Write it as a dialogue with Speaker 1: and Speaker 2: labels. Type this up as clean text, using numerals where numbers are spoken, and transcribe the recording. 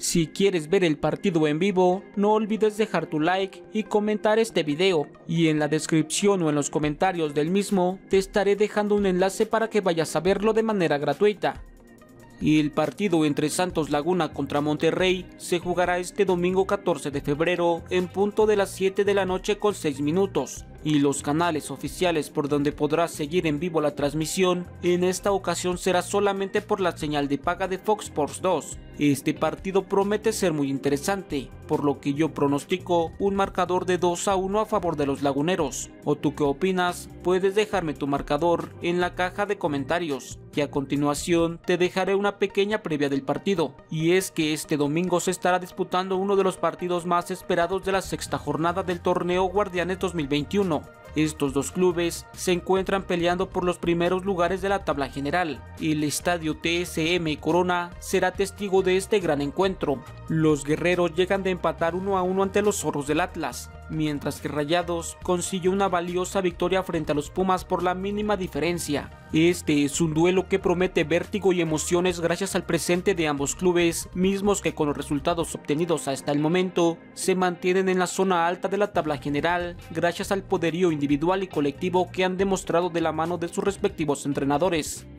Speaker 1: Si quieres ver el partido en vivo, no olvides dejar tu like y comentar este video, y en la descripción o en los comentarios del mismo te estaré dejando un enlace para que vayas a verlo de manera gratuita. Y el partido entre Santos Laguna contra Monterrey se jugará este domingo 14 de febrero en punto de las 7 de la noche con 6 minutos. Y los canales oficiales por donde podrás seguir en vivo la transmisión en esta ocasión será solamente por la señal de paga de Fox Sports 2. Este partido promete ser muy interesante, por lo que yo pronostico un marcador de 2-1 a favor de los laguneros. ¿O tú qué opinas? Puedes dejarme tu marcador en la caja de comentarios. Y a continuación te dejaré una pequeña previa del partido, y es que este domingo se estará disputando uno de los partidos más esperados de la sexta jornada del torneo Guardianes 2021. Estos dos clubes se encuentran peleando por los primeros lugares de la tabla general. El estadio TSM Corona será testigo de este gran encuentro. Los guerreros llegan de empatar 1-1 ante los zorros del Atlas, mientras que Rayados consiguió una valiosa victoria frente a los Pumas por la mínima diferencia. Este es un duelo que promete vértigo y emociones gracias al presente de ambos clubes, mismos que con los resultados obtenidos hasta el momento se mantienen en la zona alta de la tabla general gracias al poderío individual y colectivo que han demostrado de la mano de sus respectivos entrenadores.